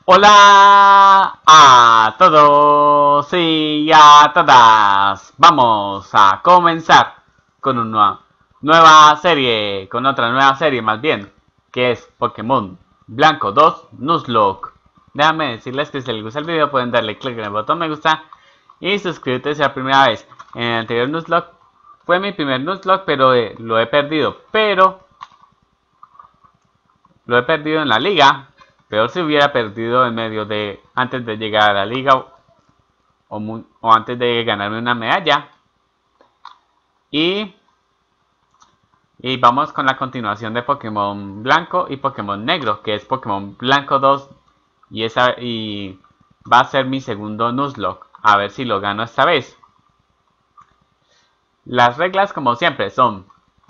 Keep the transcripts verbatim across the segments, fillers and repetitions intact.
Hola a todos y a todas. Vamos a comenzar con una nueva serie, con otra nueva serie más bien, que es Pokémon Blanco dos Nuzlocke. Déjame decirles que si les gusta el video pueden darle clic en el botón me gusta y suscribirse si es la primera vez. En el anterior Nuzlocke fue mi primer Nuzlocke, pero eh, lo he perdido, pero lo he perdido en la liga. Peor si hubiera perdido en medio de, antes de llegar a la liga o, o, o antes de ganarme una medalla. Y, y vamos con la continuación de Pokémon Blanco y Pokémon Negro, que es Pokémon Blanco dos. Y, esa, y va a ser mi segundo Nuzlocke. A ver si lo gano esta vez. Las reglas, como siempre, son: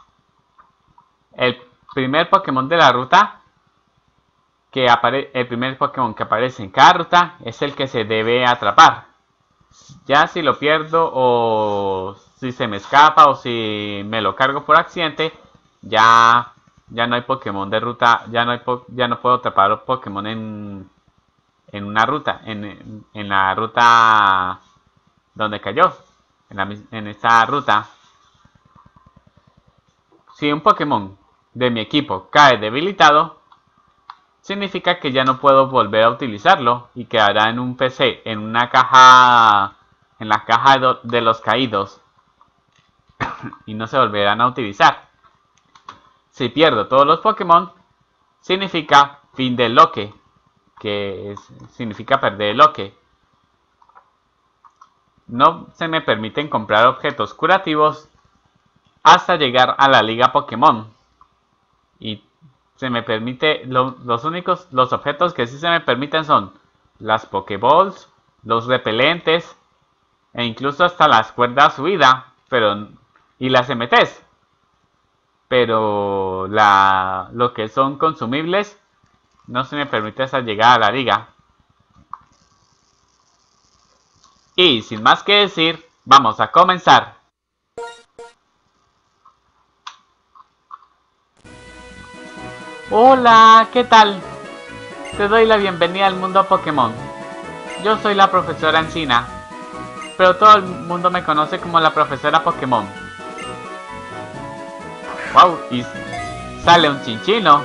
el primer Pokémon de la ruta que apare el primer Pokémon que aparece en cada ruta es el que se debe atrapar. Ya si lo pierdo o si se me escapa o si me lo cargo por accidente, ya, ya no hay Pokémon de ruta, ya no, hay po ya no puedo atrapar Pokémon en, en una ruta, en, en la ruta donde cayó, en, la, en esta ruta. Si un Pokémon de mi equipo cae debilitado, significa que ya no puedo volver a utilizarlo y quedará en un P C, en una caja, en la caja de los caídos y no se volverán a utilizar. Si pierdo todos los Pokémon, significa fin del loque, que es, significa perder el loque. No se me permiten comprar objetos curativos hasta llegar a la liga Pokémon. Y se me permite, lo, los únicos, los objetos que sí se me permiten son las Pokéballs, los repelentes e incluso hasta las cuerdas subida, pero y las M Ts. Pero la, lo que son consumibles no se me permite hasta llegar a la liga. Y sin más que decir, vamos a comenzar. Hola, ¿qué tal? Te doy la bienvenida al mundo Pokémon. Yo soy la profesora Encina, pero todo el mundo me conoce como la profesora Pokémon. Wow, y sale un chinchino.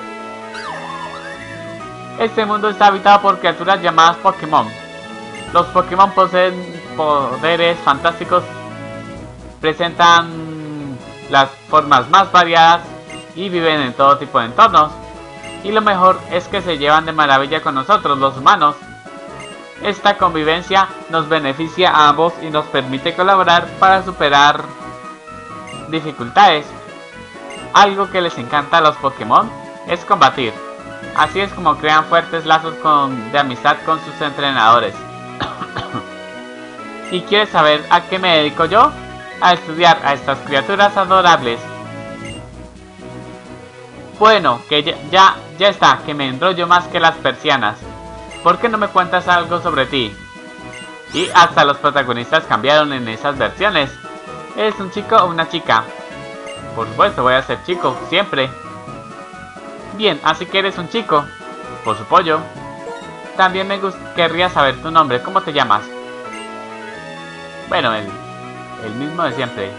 Este mundo está habitado por criaturas llamadas Pokémon. Los Pokémon poseen poderes fantásticos, presentan las formas más variadas y viven en todo tipo de entornos. Y lo mejor es que se llevan de maravilla con nosotros, los humanos. Esta convivencia nos beneficia a ambos y nos permite colaborar para superar dificultades. Algo que les encanta a los Pokémon es combatir. Así es como crean fuertes lazos con, de amistad con sus entrenadores. ¿Y quieres saber a qué me dedico yo? A estudiar a estas criaturas adorables. Bueno, que ya, ya, ya está, que me enrollo más que las persianas. ¿Por qué no me cuentas algo sobre ti? Y hasta los protagonistas cambiaron en esas versiones. ¿Eres un chico o una chica? Por supuesto, voy a ser chico, siempre. Bien, así que eres un chico. Por su pollo. También me querría saber tu nombre, ¿cómo te llamas? Bueno, el, el mismo de siempre.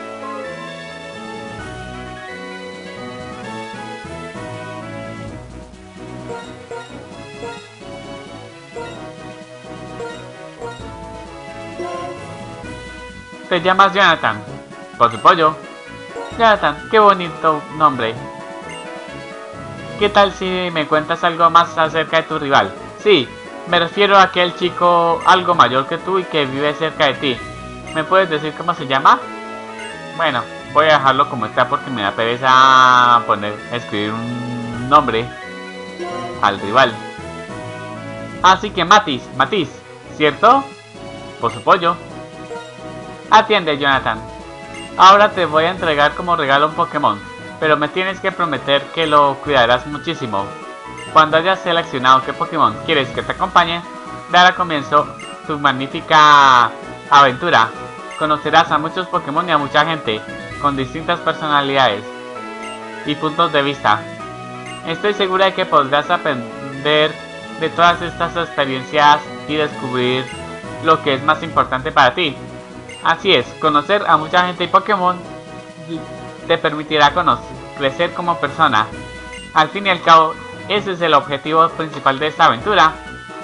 Te llamas Jonathan. Por su pollo. Jonathan, qué bonito nombre. ¿Qué tal si me cuentas algo más acerca de tu rival? Sí, me refiero a aquel chico algo mayor que tú y que vive cerca de ti. ¿Me puedes decir cómo se llama? Bueno, voy a dejarlo como está porque me da pereza poner, escribir un nombre al rival. Así que Matis, Matiz, ¿cierto? Por su pollo. Atiende, Jonathan. Ahora te voy a entregar como regalo un Pokémon, pero me tienes que prometer que lo cuidarás muchísimo. Cuando hayas seleccionado qué Pokémon quieres que te acompañe, dará comienzo tu magnífica aventura. Conocerás a muchos Pokémon y a mucha gente, con distintas personalidades y puntos de vista. Estoy segura de que podrás aprender de todas estas experiencias y descubrir lo que es más importante para ti. Así es, conocer a mucha gente y Pokémon te permitirá conocer, crecer como persona. Al fin y al cabo, ese es el objetivo principal de esta aventura.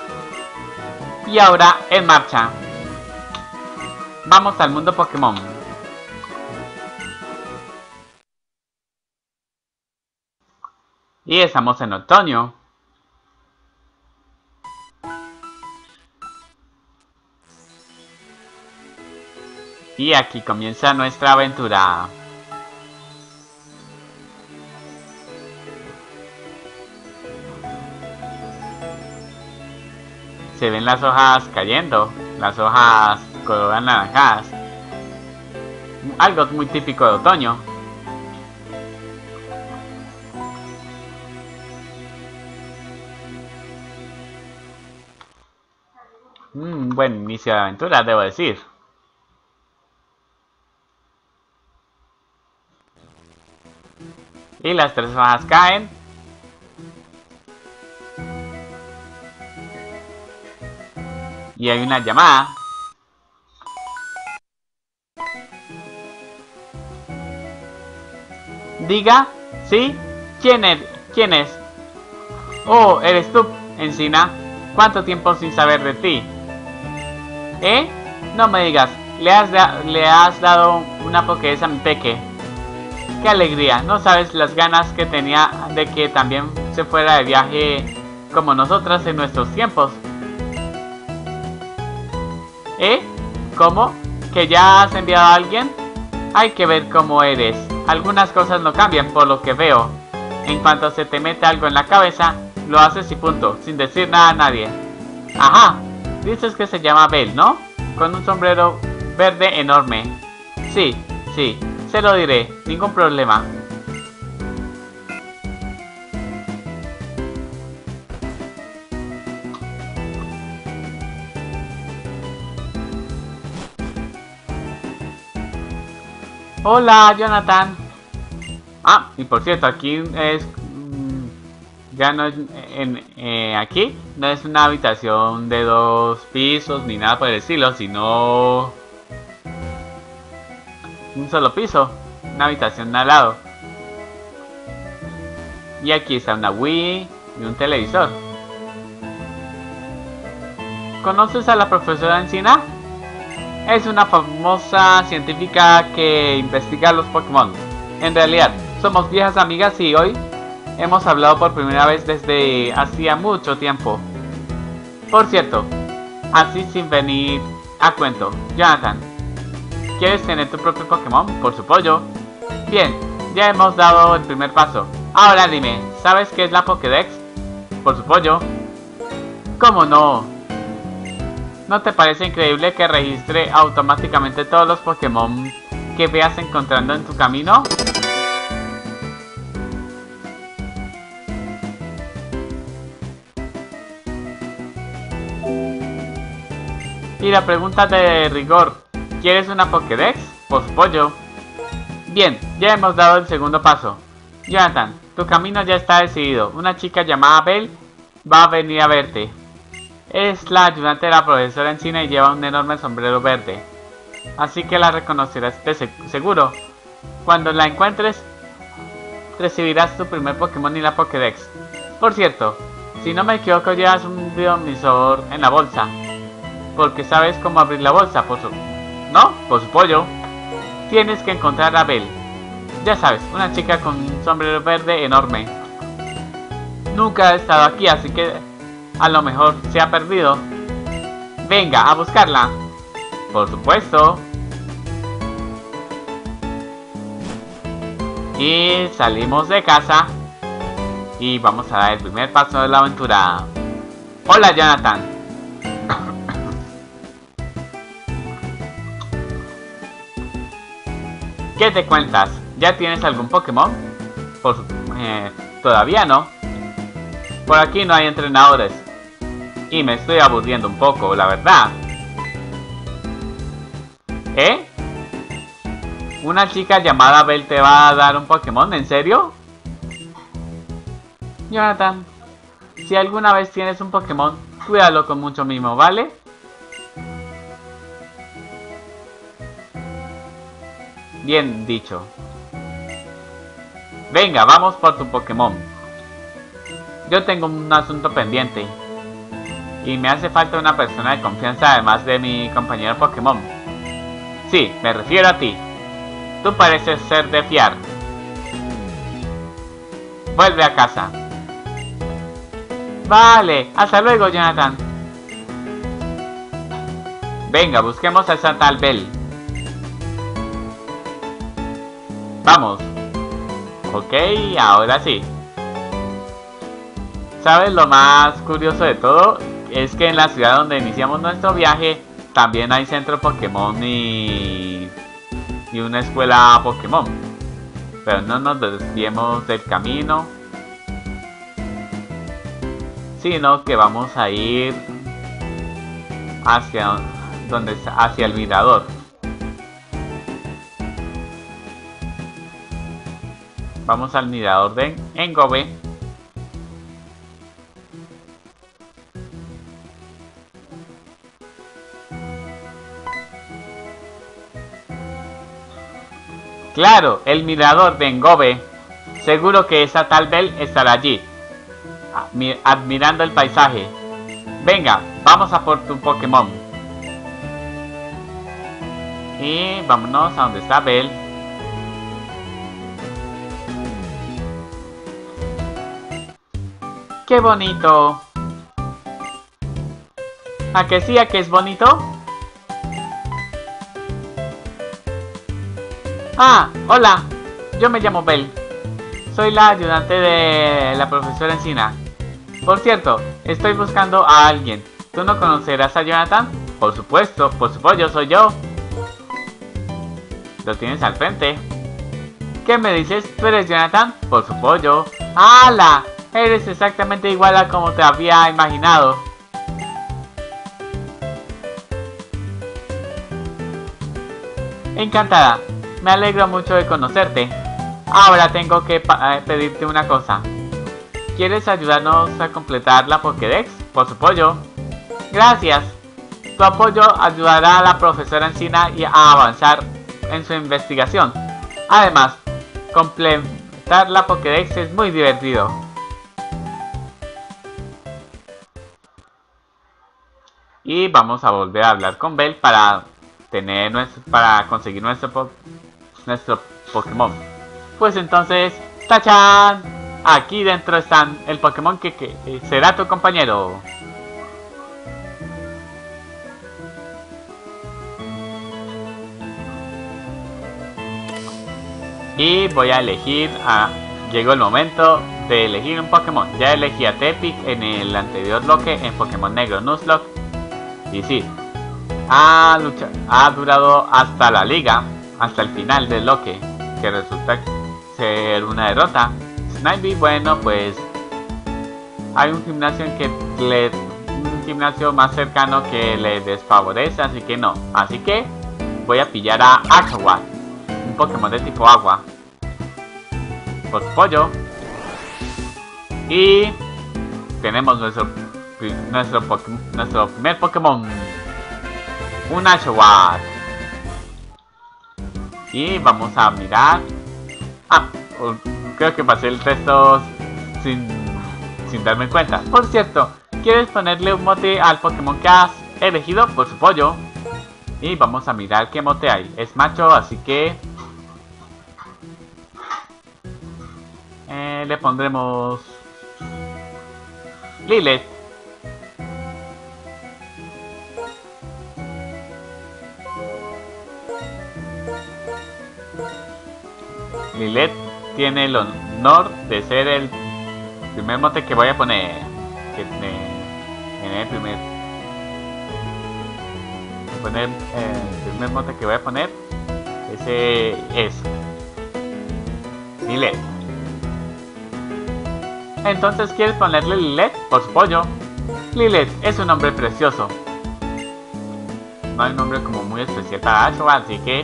Y ahora, en marcha. Vamos al mundo Pokémon. Y estamos en otoño. Y aquí comienza nuestra aventura. Se ven las hojas cayendo, las hojas color anaranjadas. Algo muy típico de otoño. Un buen inicio de aventura, debo decir. Y las tres hojas caen. Y hay una llamada. Diga, ¿sí? ¿Quién es? ¿Quién es? Oh, eres tú, Encina. ¿Cuánto tiempo sin saber de ti? ¿Eh? No me digas, le has, le has dado una Pokédex a mi peque. ¡Qué alegría! No sabes las ganas que tenía de que también se fuera de viaje como nosotras en nuestros tiempos. ¿Eh? ¿Cómo? ¿Que ya has enviado a alguien? Hay que ver cómo eres. Algunas cosas no cambian por lo que veo. En cuanto se te mete algo en la cabeza, lo haces y punto, sin decir nada a nadie. Ajá, dices que se llama Bell, ¿no? Con un sombrero verde enorme. Sí, sí, se lo diré, ningún problema. Hola, Jonathan. Ah, y por cierto, aquí es... Mmm, ya no es... En, eh, aquí no es una habitación de dos pisos ni nada por el estilo, sino... un solo piso. Una habitación al lado. Y aquí está una Wii y un televisor. ¿Conoces a la profesora Encina? Es una famosa científica que investiga los Pokémon. En realidad, somos viejas amigas y hoy hemos hablado por primera vez desde hacía mucho tiempo. Por cierto, así sin venir a cuento, Jonathan, ¿quieres tener tu propio Pokémon por su pollo? Bien, ya hemos dado el primer paso. Ahora dime, ¿sabes qué es la Pokédex? Por su pollo. ¿Cómo no? ¿No te parece increíble que registre automáticamente todos los Pokémon que veas encontrando en tu camino? Y la pregunta de rigor, ¿quieres una Pokédex? Pues pollo. Bien, ya hemos dado el segundo paso. Jonathan, tu camino ya está decidido. Una chica llamada Bell va a venir a verte. Es la ayudante de la profesora Encina y lleva un enorme sombrero verde. Así que la reconocerás de seguro. Cuando la encuentres, recibirás tu primer Pokémon y la Pokédex. Por cierto, si no me equivoco llevas un biomisor en la bolsa. Porque sabes cómo abrir la bolsa, por su... ¿No? Por su pollo. Tienes que encontrar a Bell. Ya sabes, una chica con un sombrero verde enorme. Nunca ha estado aquí, así que a lo mejor se ha perdido. Venga, a buscarla. Por supuesto. Y salimos de casa. Y vamos a dar el primer paso de la aventura. Hola, Jonathan. ¿Qué te cuentas? ¿Ya tienes algún Pokémon? Por, eh, todavía no. Por aquí no hay entrenadores. Y me estoy aburriendo un poco, la verdad. ¿Eh? ¿Una chica llamada Bell te va a dar un Pokémon? ¿En serio? Jonathan, Si alguna vez tienes un Pokémon, cuídalo con mucho mimo, ¿vale? Bien dicho. Venga, vamos por tu Pokémon. Yo tengo un asunto pendiente. Y me hace falta una persona de confianza además de mi compañero Pokémon. Sí, me refiero a ti. Tú pareces ser de fiar. Vuelve a casa. Vale, hasta luego, Jonathan. Venga, busquemos a esa tal Belle. Vamos. Ok, ahora sí. ¿Sabes lo más curioso de todo? Es que en la ciudad donde iniciamos nuestro viaje también hay centro Pokémon y, y una escuela Pokémon. Pero no nos desviemos del camino, sino que vamos a ir hacia, donde, hacia el mirador. Vamos al mirador de Engobe. Claro, el mirador de Engobe. Seguro que esa tal Belle estará allí, admirando el paisaje. Venga, vamos a por tu Pokémon. Y vámonos a donde está Belle. ¡Qué bonito! ¿A que sí, a que es bonito? Ah, hola. Yo me llamo Belle. Soy la ayudante de la profesora Encina. Por cierto, estoy buscando a alguien. ¿Tú no conocerás a Jonathan? Por supuesto, por supuesto, soy yo. Lo tienes al frente. ¿Qué me dices? ¿Tú eres Jonathan? Por supuesto. ¡Hala! Eres exactamente igual a como te había imaginado. Encantada. Me alegro mucho de conocerte. Ahora tengo que pedirte una cosa. ¿Quieres ayudarnos a completar la Pokédex? Por supuesto. Gracias. Tu apoyo ayudará a la profesora Encina a avanzar en su investigación. Además, completar la Pokédex es muy divertido. Y vamos a volver a hablar con Belle para tener nuestro, para conseguir nuestro po nuestro Pokémon. Pues entonces, ¡tachán! Aquí dentro están el Pokémon que, que eh, será tu compañero. Y voy a elegir a... Llegó el momento de elegir un Pokémon. Ya elegí a Tepic en el anterior bloque en Pokémon Negro Nuzlocke. Y sí, ha, luchado, ha durado hasta la liga, hasta el final del bloque, que resulta ser una derrota. Snivy, bueno, pues hay un gimnasio en que le, un gimnasio más cercano que le desfavorece, así que no. Así que voy a pillar a Aquawat, un Pokémon de tipo agua. Por pollo. Y tenemos nuestro nuestro, nuestro primer Pokémon, un Aquawat. Y vamos a mirar. Ah, creo que pasé el texto sin, sin darme cuenta. Por cierto, ¿quieres ponerle un mote al Pokémon que has elegido? Por su pollo. Y vamos a mirar qué mote hay. Es macho, así que eh, le pondremos Lilet. Lilet tiene el honor de ser el primer mote que voy a poner. Que me, me el primer, poner eh, el primer mote que voy a poner. Ese es Lilet. Entonces, ¿quieres ponerle Lilet? Por su pollo. Lilet es un nombre precioso. No hay un nombre como muy especial para Aquawat, así que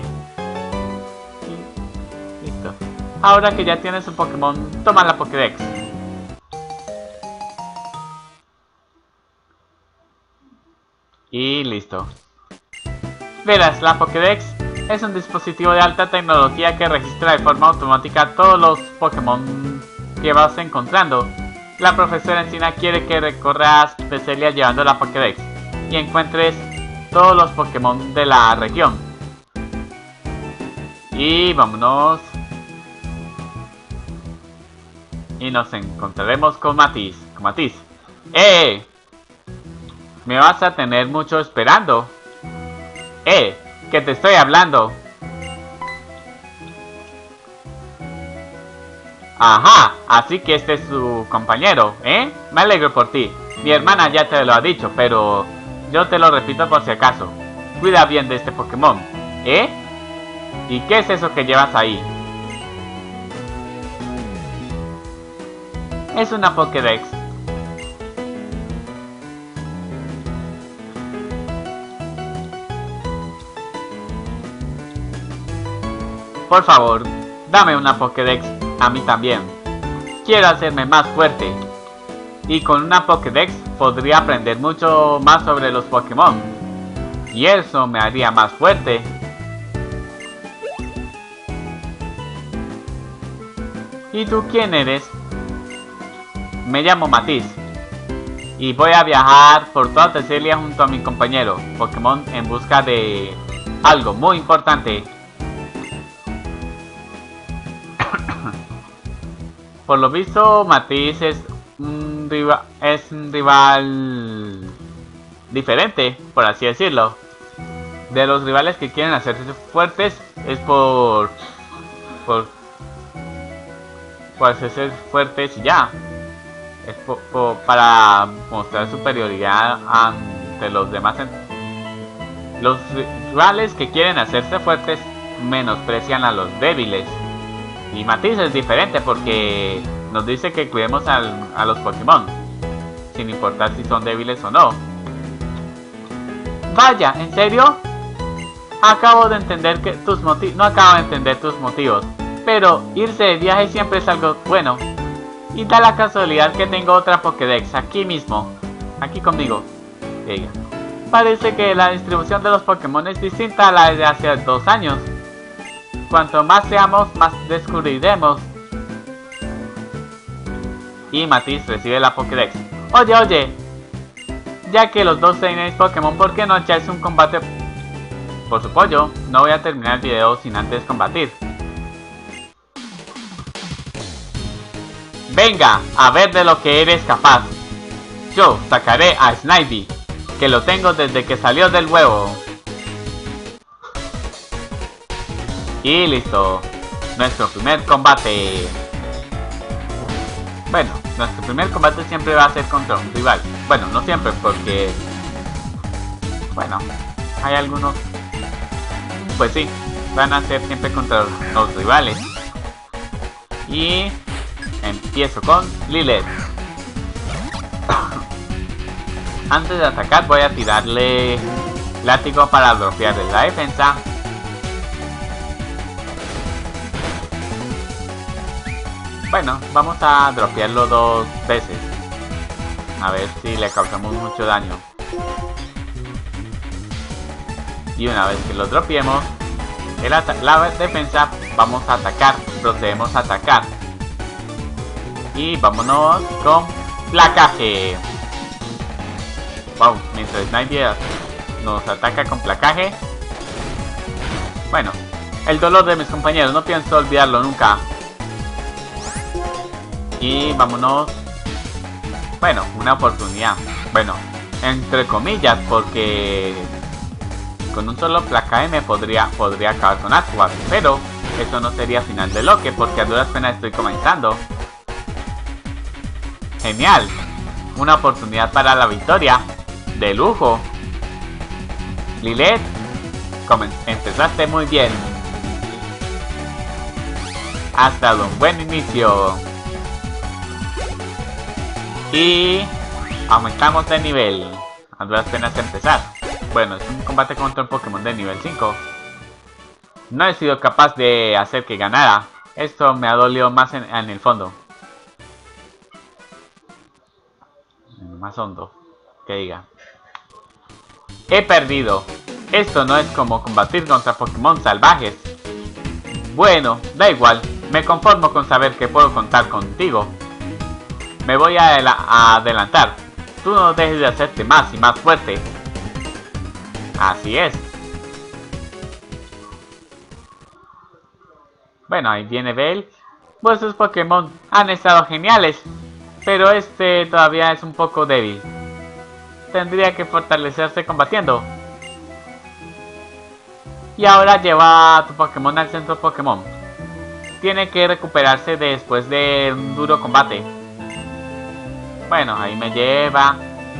listo. Ahora que ya tienes un Pokémon, toma la Pokédex. Y listo. Verás, la Pokédex es un dispositivo de alta tecnología que registra de forma automática todos los Pokémon que vas encontrando. La profesora Encina quiere que recorras Teselia llevando la Pokédex y encuentres todos los Pokémon de la región. Y vámonos. Y nos encontraremos con Matiz. Con Matiz. ¡Eh! Me vas a tener mucho esperando. ¡Eh! Que te estoy hablando. Ajá, así que este es su compañero, ¿eh? Me alegro por ti. Mi hermana ya te lo ha dicho, pero yo te lo repito por si acaso. Cuida bien de este Pokémon, ¿eh? ¿Y qué es eso que llevas ahí? Es una Pokédex. Por favor, dame una Pokédex a mí también. Quiero hacerme más fuerte. Y con una Pokédex podría aprender mucho más sobre los Pokémon. Y eso me haría más fuerte. ¿Y tú quién eres? Me llamo Matiz. Y voy a viajar por toda Teselia junto a mi compañero Pokémon en busca de algo muy importante. Por lo visto, Matiz es un, rival, es un rival diferente, por así decirlo. De los rivales que quieren hacerse fuertes es por... Por, por hacerse fuertes y ya. Es por, por, para mostrar superioridad ante los demás. Los rivales que quieren hacerse fuertes menosprecian a los débiles. Y Matiz es diferente porque nos dice que cuidemos al, a los Pokémon, sin importar si son débiles o no. Vaya, ¿en serio? Acabo de entender que tus motivos... No acabo de entender tus motivos. Pero irse de viaje siempre es algo bueno. Y da la casualidad que tengo otra Pokédex aquí mismo. Aquí conmigo. Diga. Parece que la distribución de los Pokémon es distinta a la de hace dos años. Cuanto más seamos, más descubriremos. Y Matiz recibe la Pokédex. Oye, oye. Ya que los dos tenéis Pokémon, ¿por qué no echáis un combate por su pollo? No voy a terminar el video sin antes combatir. Venga, a ver de lo que eres capaz. Yo sacaré a Snivy, que lo tengo desde que salió del huevo. Y listo, nuestro primer combate. Bueno, nuestro primer combate siempre va a ser contra un rival. Bueno, no siempre, porque... Bueno, hay algunos... Pues sí, van a ser siempre contra los rivales. Y... empiezo con Lilith. Antes de atacar voy a tirarle... látigo para dropearle la defensa. Bueno, vamos a dropearlo dos veces. A ver si le causamos mucho daño. Y una vez que lo dropeemos, la defensa, vamos a atacar. Procedemos a atacar. Y vámonos con placaje. Wow, mientras Snivy nos ataca con placaje. Bueno, el dolor de mis compañeros, no pienso olvidarlo nunca. Y vámonos. Bueno, una oportunidad. Bueno, entre comillas, porque con un solo placaje me podría, podría acabar con Aswad. Pero eso no sería final de bloque, porque a duras penas estoy comenzando. Genial. Una oportunidad para la victoria. De lujo. Lilith, empezaste muy bien. Has dado un buen inicio. Y aumentamos de nivel. A duras penas empezar. Bueno, es un combate contra un Pokémon de nivel cinco. No he sido capaz de hacer que ganara. Esto me ha dolido más en, en el fondo. Más hondo. Que diga. He perdido. Esto no es como combatir contra Pokémon salvajes. Bueno, da igual. Me conformo con saber que puedo contar contigo. Me voy a, a adelantar. Tú no dejes de hacerte más y más fuerte. Así es. Bueno, ahí viene Bell. Vuestros Pokémon han estado geniales, pero este todavía es un poco débil. Tendría que fortalecerse combatiendo. Y ahora lleva a tu Pokémon al centro Pokémon. Tiene que recuperarse después de un duro combate. Bueno, ahí me lleva.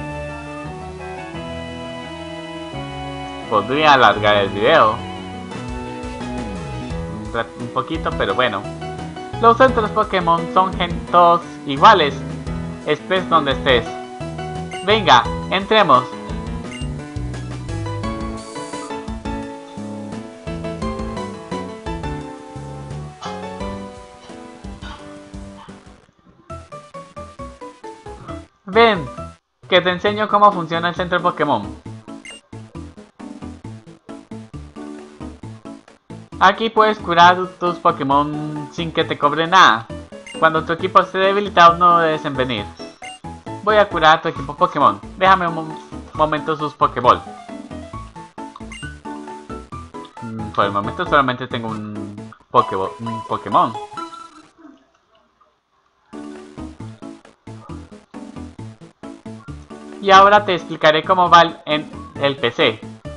Podría alargar el video un poquito, pero bueno. Los centros Pokémon son todos iguales, estés donde estés. Venga, entremos. Ven, que te enseño cómo funciona el centro Pokémon. Aquí puedes curar tus Pokémon sin que te cobre nada. Cuando tu equipo esté debilitado no debes en venir. Voy a curar a tu equipo Pokémon. Déjame un mo momento sus Pokéball. Mm, por el momento solamente tengo un, Pokéball, un Pokémon. Y ahora te explicaré cómo va en el P C.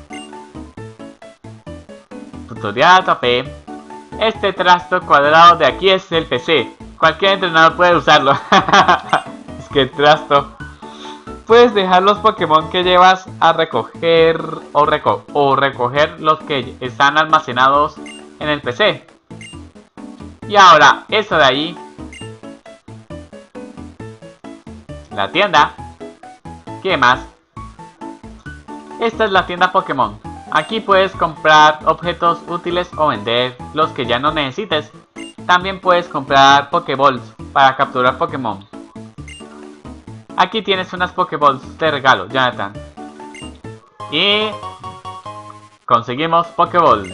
Tutorial A P. Este trasto cuadrado de aquí es el P C. Cualquier entrenador puede usarlo. Es que el trasto. Puedes dejar los Pokémon que llevas a recoger o, reco o recoger los que están almacenados en el P C. Y ahora, eso de ahí. La tienda. ¿Qué más? Esta es la tienda Pokémon. Aquí puedes comprar objetos útiles o vender los que ya no necesites. También puedes comprar Pokéballs para capturar Pokémon. Aquí tienes unas Pokéballs de regalo, Jonathan. Y conseguimos Pokéballs.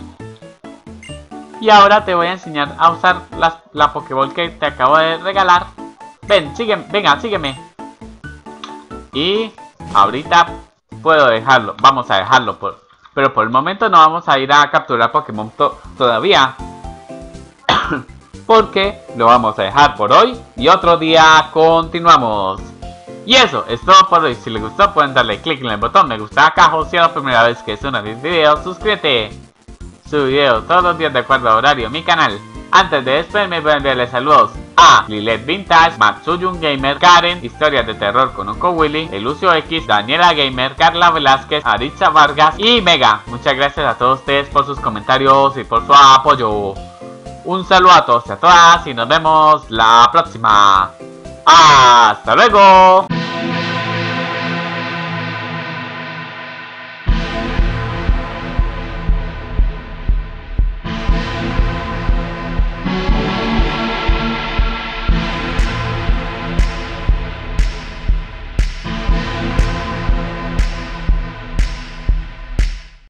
Y ahora te voy a enseñar a usar las, la Pokéball que te acabo de regalar. Ven, sígueme, venga, sígueme. Y ahorita puedo dejarlo, vamos a dejarlo, por, pero por el momento no vamos a ir a capturar Pokémon to todavía. Porque lo vamos a dejar por hoy y otro día continuamos. Y eso es todo por hoy. Si les gustó pueden darle click en el botón me gusta acá, o si es la primera vez que suena mis videos, suscríbete. Subo videos todos los días de acuerdo a horario en mi canal. Antes de despedirme voy a enviarles saludos a Lilith Vintage, Matsuyun Gamer, Karen, Historias de Terror con Unco Willy, Elucio X, Daniela Gamer, Carla Velázquez, Aritza Vargas y Mega. Muchas gracias a todos ustedes por sus comentarios y por su apoyo. Un saludo a todos y a todas y nos vemos la próxima. ¡Hasta luego!